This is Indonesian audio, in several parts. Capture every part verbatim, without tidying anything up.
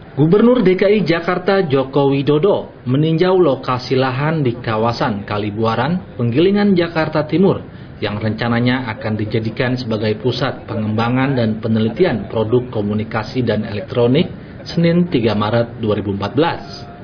Gubernur D K I Jakarta Joko Widodo meninjau lokasi lahan di kawasan Kalibuaran, Penggilingan, Jakarta Timur yang rencananya akan dijadikan sebagai pusat pengembangan dan penelitian produk komunikasi dan elektronik Senin tiga Maret dua ribu empat belas.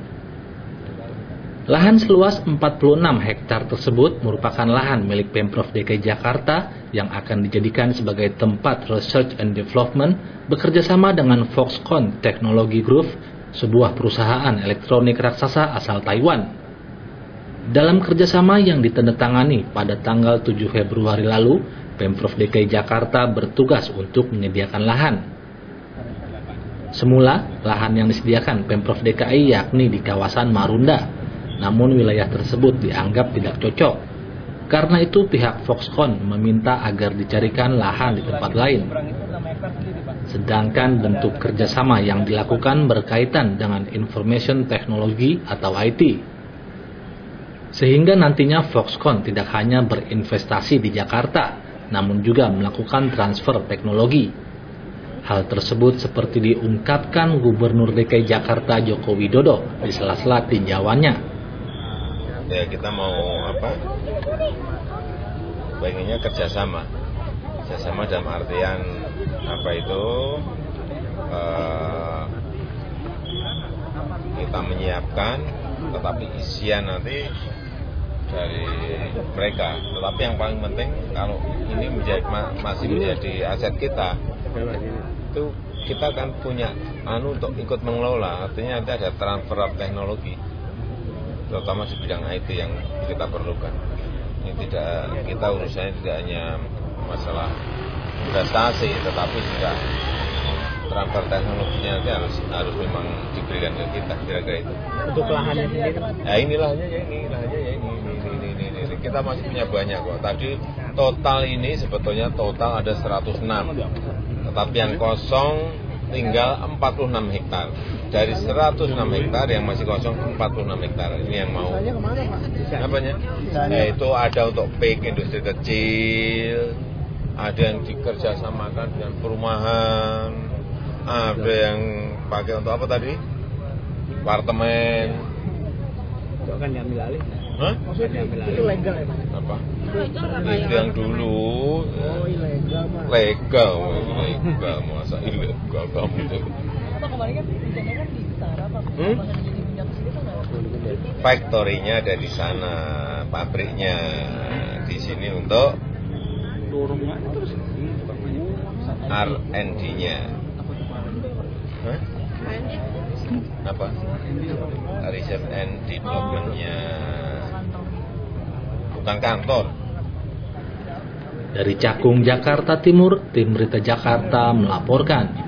Lahan seluas empat puluh enam hektar tersebut merupakan lahan milik Pemprov D K I Jakarta yang akan dijadikan sebagai tempat research and development bekerjasama dengan Foxconn Technology Group, sebuah perusahaan elektronik raksasa asal Taiwan. Dalam kerjasama yang ditandatangani pada tanggal tujuh Februari lalu, Pemprov D K I Jakarta bertugas untuk menyediakan lahan. Semula, lahan yang disediakan Pemprov D K I yakni di kawasan Marunda, namun wilayah tersebut dianggap tidak cocok. Karena itu pihak Foxconn meminta agar dicarikan lahan di tempat lain. Sedangkan bentuk kerjasama yang dilakukan berkaitan dengan information technology atau I T. Sehingga nantinya Foxconn tidak hanya berinvestasi di Jakarta, namun juga melakukan transfer teknologi. Hal tersebut seperti diungkapkan Gubernur D K I Jakarta Joko Widodo di sela-sela tinjauannya. Ya kita mau apa? Pengennya kerjasama, kerjasama dalam artian apa itu? Eh, kita menyiapkan, tetapi isian nanti dari mereka. Tetapi yang paling penting kalau ini menjadi, masih menjadi aset kita, itu kita kan punya anu untuk ikut mengelola. Artinya nanti ada transfer of teknologi, terutama di bidang I T yang kita perlukan. Ini tidak, kita urusannya tidak hanya masalah investasi, tetapi juga transfer teknologinya nanti harus harus memang diberikan ke kita, kira-kira itu. Untuk lahannya sendiri? Ya ini lahannya ya ini, lahannya ya ini, ini, ini, ini, ini, ini. Kita masih punya banyak kok. Tadi total ini sebetulnya total ada seratus enam, tetapi yang kosong tinggal empat puluh enam hektar. Dari seratus enam hektar yang masih kosong empat puluh enam hektar. Ini yang mau. Apanya? Ya, itu ada untuk P I K industri kecil, ada yang dikerjasamakan dengan perumahan, ada yang pakai untuk apa tadi? Apartemen. Itu akan diambil alih? Hah? Maksudnya itu legal ya Pak? Apa? Itu yang dulu. Oh ilegal Pak. Legal, legal, masa ilegal kamu itu. Pak kemarin kan rencananya kan di Utara Pak, Hmm? masa jadi minyak sini kan nggak? Faktorinya ada di sana, pabriknya di sini untuk R and D-nya. Hah? Apa? Research and Development-nya. Bukan kantor. Dari Cakung, Jakarta Timur, Tim Berita Jakarta melaporkan.